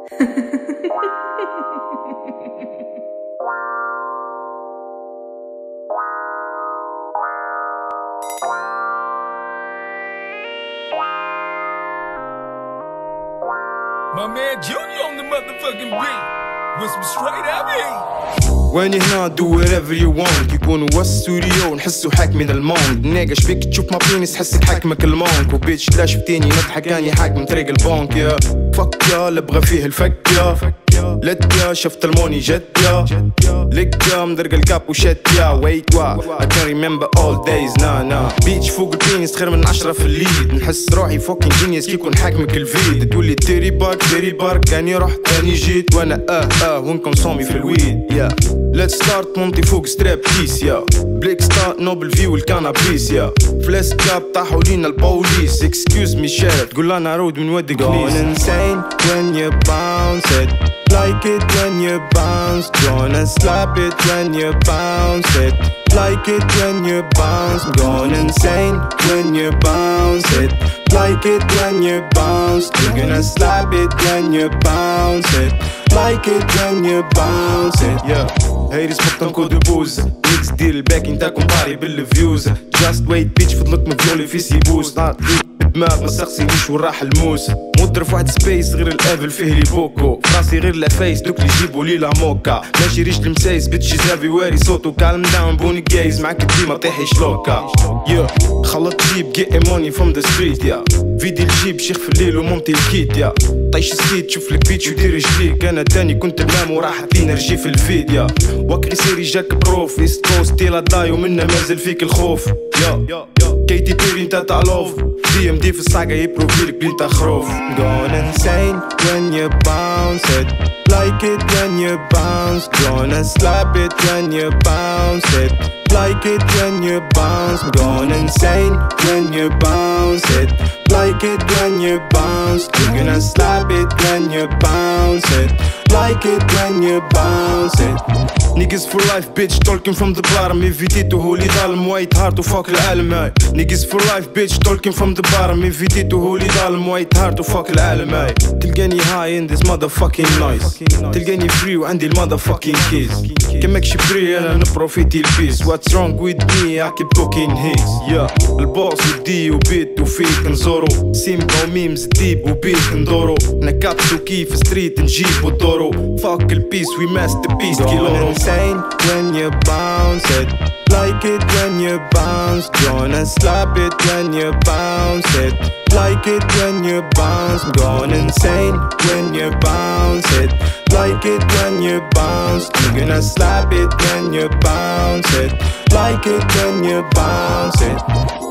My man Junior on the motherfucking beat with some straight up heat. واني هنا do whatever you want. يكونوا واستوديو نحسوا حاكمين الموند. ناقش بيك تشوف ما بينس حسك حاكمك المونك. وبيتش لا شفتيني نضحك اني حاكم طريق البنك. يا فك يا اللي بغى فيه الفك يا لت يا شفت الموني جت يا لك يا مدرق الكاب وشت يا wait what I can't remember all days نا بيتش فوق البينس خير من 10 في الليد. نحس روحي فوكين جينيس كي يكون حاكمك الفيد. تقولي تيري بارك اني رحت اني جيت وانا وانكم صومي في الويد يا let's start نمضي فوق ستراب كيس يا بليك ستار نوبل فيو الكانابيس يا فلاس كاب طاحوا لينا البوليس excuse me شارف تقول انا رود من ودك بليز. Going insane when you bounce it like it when you bounce. Gonna slap it when you bounce it like it when you bounce. Going insane when you bounce it like it when you bounce. You're gonna slap it when you bounce it like it when you bounce it. Yeah هيرس بطن كود بوز ميكس دير الباك انتا كومباري بالفيوز. Just wait bitch فضلت مفيولي في سيبوس. نعطيك بالدماغ ما تسقسينيش وين راح الموس. مضر في واحد سبيس غير الافل فيه لي بوكو. فراسي غير لافيس دوك اللي يجيبوا لي لا موكا. ماشي ريش المسايس بيتشيز افي واري صوتو كالم داون بوني جايز معاك ديما طيحيش لوكا. يا خلط جيب جيت موني فروم ذا ستريت يا فيدي الجيب شيخ في الليل ومومتي الكيت يا طيش السيت شوف لك بيتش ودير رجليك. انا تاني كنت المام وراحت لينا رجي في الفيد يا وكري سيري جاك بروف ايست كوست تيلا داي ومنا مازال فيك الخوف يا كيتي بيري انت تعلوف دي ام دي في الصاقة يبروفيلك بنت خروف. Going insane when you bounce it like it when you bounce. Gonna slap it when you bounce it like it when you bounce. Going insane when you bounce it like it when you bounce. You're gonna slap it when you bounce it like it when you bounce it. Niggas for life bitch talking from the bottom. Evitito holy ظالم white hard وفوق العالم هاي. Niggas for life bitch talking from the bottom. Evitito holy ظالم white hard وفوق العالم هاي. تلقاني high in this motherfucking noise. تلقاني free وعندي المotherfucking keys. كماكش بري انا نبروفيتي البيس. What's wrong with me I keep talking his. Yeah البوس ودي وبيت وفيك نزورو. سيمبا وميمز ديب وبيت ندورو. نكابسو كيف ستريت نجيب ودورو. Fuck البيس we masterpiece كيلورو. Insane when you bounce it like it when you bounce. Gonna slap it when you bounce it like it when you bounce. Going insane when you bounce it like it when you bounce. You're gonna slap it when you bounce it like it when you bounce it.